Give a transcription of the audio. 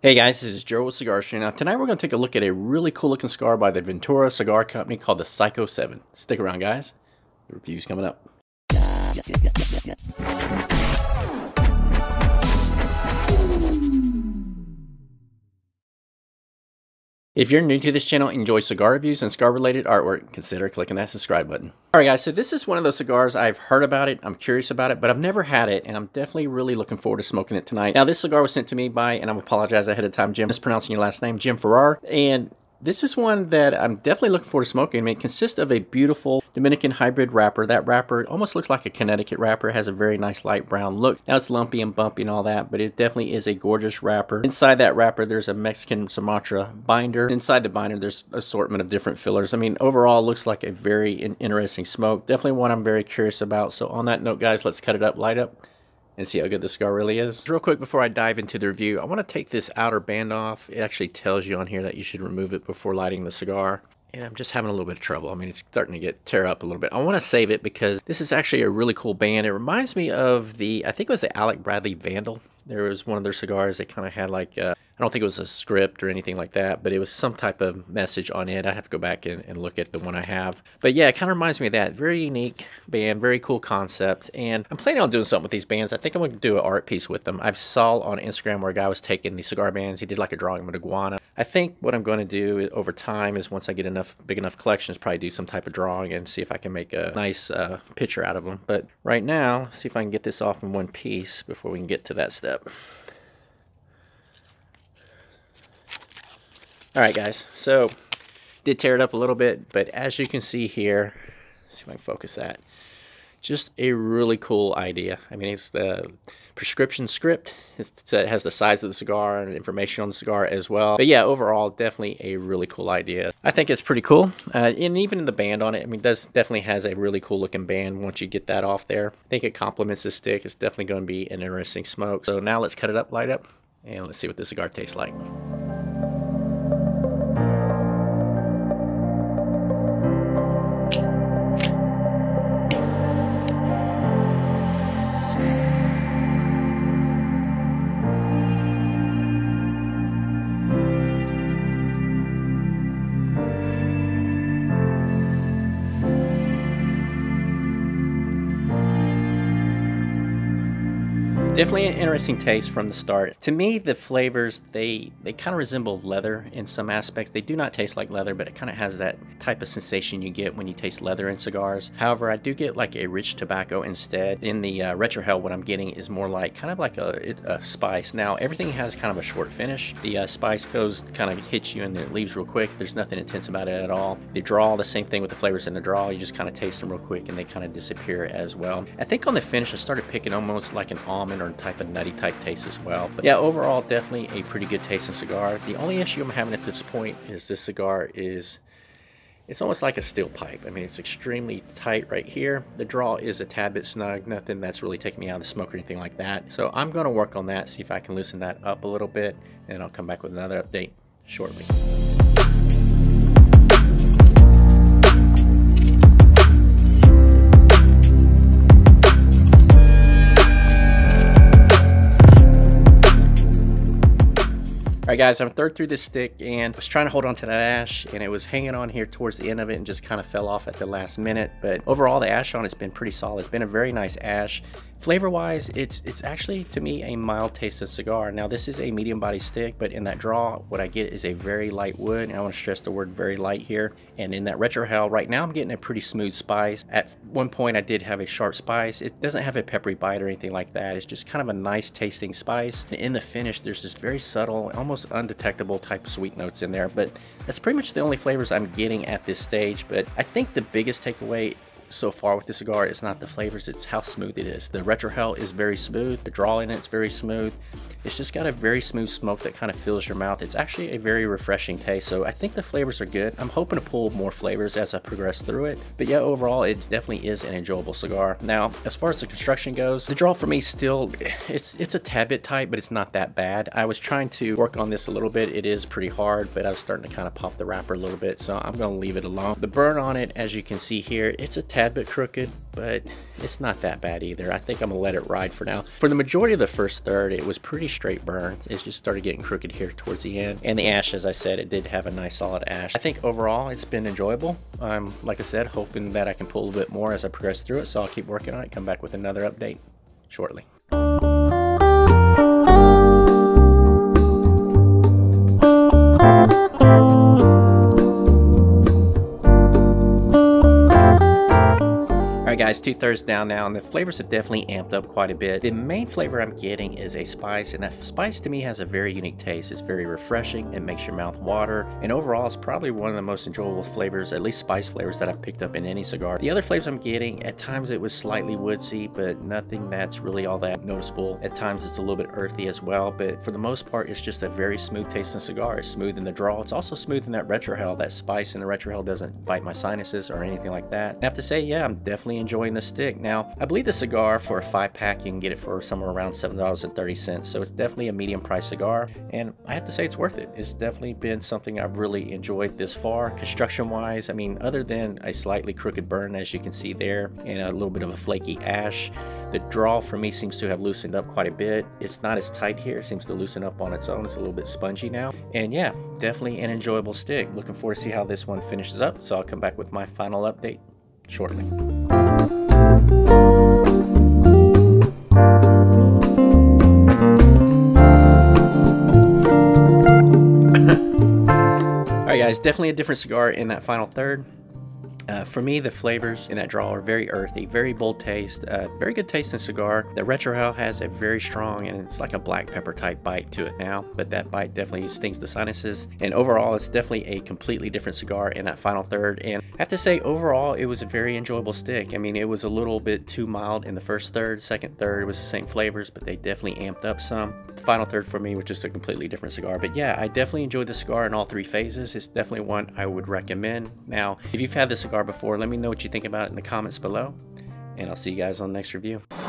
Hey guys, this is Joe with Cigar Street. Now tonight we're going to take a look at a really cool looking cigar by the Ventura Cigar Company called the Psycho 7. Stick around guys, the review's coming up. If you're new to this channel and enjoy cigar reviews and cigar related artwork, consider clicking that subscribe button. Alright guys, so this is one of those cigars. I've heard about it, I'm curious about it, but I've never had it, and I'm definitely really looking forward to smoking it tonight. Now this cigar was sent to me by, and I apologize ahead of time, Jim, mispronouncing your last name, Jim Farrar, and this is one that I'm definitely looking forward to smoking. I mean, it consists of a beautiful Dominican hybrid wrapper. That wrapper almost looks like a Connecticut wrapper. It has a very nice light brown look. Now it's lumpy and bumpy and all that, but it definitely is a gorgeous wrapper. Inside that wrapper, there's a Mexican Sumatra binder. Inside the binder, there's an assortment of different fillers. I mean, overall, it looks like a very interesting smoke. Definitely one I'm very curious about. So on that note, guys, let's cut it up, light up, and see how good this cigar really is. Real quick before I dive into the review, I want to take this outer band off. It actually tells you on here that you should remove it before lighting the cigar. And I'm just having a little bit of trouble. I mean, it's starting to tear up a little bit. I want to save it because this is actually a really cool band. It reminds me of the, I think it was the Alec Bradley Vandal. There was one of their cigars that kind of had like, I don't think it was a script or anything like that, but it was some type of message on it. I'd have to go back and look at the one I have. But yeah, it kind of reminds me of that. Very unique band, very cool concept. And I'm planning on doing something with these bands. I think I'm going to do an art piece with them. I saw on Instagram where a guy was taking these cigar bands. He did like a drawing of an iguana. I think what I'm going to do over time is once I get big enough collections, probably do some type of drawing and see if I can make a nice picture out of them. But right now, see if I can get this off in one piece before we can get to that step. Alright guys, so did tear it up a little bit, but as you can see here, let's see if I can focus that. Just a really cool idea. I mean, it's the prescription script. It has the size of the cigar and information on the cigar as well. But yeah, overall, definitely a really cool idea. I think it's pretty cool. And even the band on it, I mean, definitely has a really cool looking band once you get that off there. I think it complements the stick. It's definitely going to be an interesting smoke. So now let's cut it up, light up, and let's see what the cigar tastes like. Definitely an interesting taste from the start. To me, the flavors, they kind of resemble leather in some aspects. They do not taste like leather, but it kind of has that type of sensation you get when you taste leather in cigars. However, I do get like a rich tobacco instead. In the retrohale, what I'm getting is more like kind of like a spice. Now, everything has kind of a short finish. The spice goes kind of hits you and it leaves real quick. There's nothing intense about it at all. The draw, the same thing with the flavors in the draw. You just kind of taste them real quick and they kind of disappear as well. I think on the finish, I started picking almost like an almond or type of nutty type taste as well. But yeah, overall, definitely a pretty good tasting cigar. The only issue I'm having at this point is this cigar is, it's almost like a steel pipe. I mean, it's extremely tight right here. The draw is a tad bit snug, nothing that's really taking me out of the smoke or anything like that. So I'm going to work on that, see if I can loosen that up a little bit, and I'll come back with another update shortly. Alright guys, I'm third through this stick and I was trying to hold on to that ash and it was hanging on here towards the end of it and just kind of fell off at the last minute. But overall, the ash on it's been pretty solid. It's been a very nice ash. Flavor wise, it's actually to me a mild tasting cigar. Now this is a medium body stick, but in that draw what I get is a very light wood, and I want to stress the word very light here. And in that retrohale right now I'm getting a pretty smooth spice. At one point I did have a sharp spice. It doesn't have a peppery bite or anything like that. It's just kind of a nice tasting spice. And in the finish there's this very subtle, almost undetectable type of sweet notes in there, but that's pretty much the only flavors I'm getting at this stage. But I think the biggest takeaway so far with the cigar is not the flavors, it's how smooth it is. The retrohale is very smooth, the draw in it's very smooth. It's just got a very smooth smoke that kind of fills your mouth. It's actually a very refreshing taste, so I think the flavors are good. I'm hoping to pull more flavors as I progress through it. But yeah, overall, it definitely is an enjoyable cigar. Now, as far as the construction goes, the draw for me still, it's a tad bit tight, but it's not that bad. I was trying to work on this a little bit. It is pretty hard, but I was starting to kind of pop the wrapper a little bit, so I'm going to leave it alone. The burn on it, as you can see here, it's a tad bit crooked. but it's not that bad either. I think I'm gonna let it ride for now. For the majority of the first third, it was pretty straight burn. It just started getting crooked here towards the end. And the ash, as I said, it did have a nice solid ash. I think overall it's been enjoyable. I'm, like I said, hoping that I can pull a bit more as I progress through it, so I'll keep working on it, come back with another update shortly. Alright guys, 2/3 down now, and the flavors have definitely amped up quite a bit. The main flavor I'm getting is a spice, and that spice to me has a very unique taste. It's very refreshing, it makes your mouth water, and overall it's probably one of the most enjoyable flavors, at least spice flavors, that I've picked up in any cigar. The other flavors I'm getting, at times it was slightly woodsy, but nothing that's really all that noticeable. At times it's a little bit earthy as well, but for the most part it's just a very smooth tasting cigar. It's smooth in the draw. It's also smooth in that retrohale. That spice in the retrohale doesn't bite my sinuses or anything like that. I have to say, yeah, I'm definitely enjoying the stick. Now, I believe the cigar for a 5-pack, you can get it for somewhere around $7.30, so it's definitely a medium price cigar, and I have to say it's worth it. It's definitely been something I've really enjoyed this far. Construction wise, I mean, other than a slightly crooked burn, as you can see there, and a little bit of a flaky ash, the draw for me seems to have loosened up quite a bit. It's not as tight here. It seems to loosen up on its own. It's a little bit spongy now, and yeah, definitely an enjoyable stick. Looking forward to see how this one finishes up, so I'll come back with my final update shortly. Alright guys, definitely a different cigar in that final third. For me, the flavors in that draw are very earthy, very bold taste, very good taste in cigar. The retrohale has a very strong, and it's like a black pepper type bite to it now, but that bite definitely stings the sinuses. And overall, it's definitely a completely different cigar in that final third. And I have to say, overall, it was a very enjoyable stick. I mean, it was a little bit too mild in the first third. Second third, it was the same flavors, but they definitely amped up some. The final third for me was just a completely different cigar. But yeah, I definitely enjoyed the cigar in all 3 phases. It's definitely one I would recommend. Now, if you've had this cigar before, let me know what you think about it in the comments below, and I'll see you guys on the next review.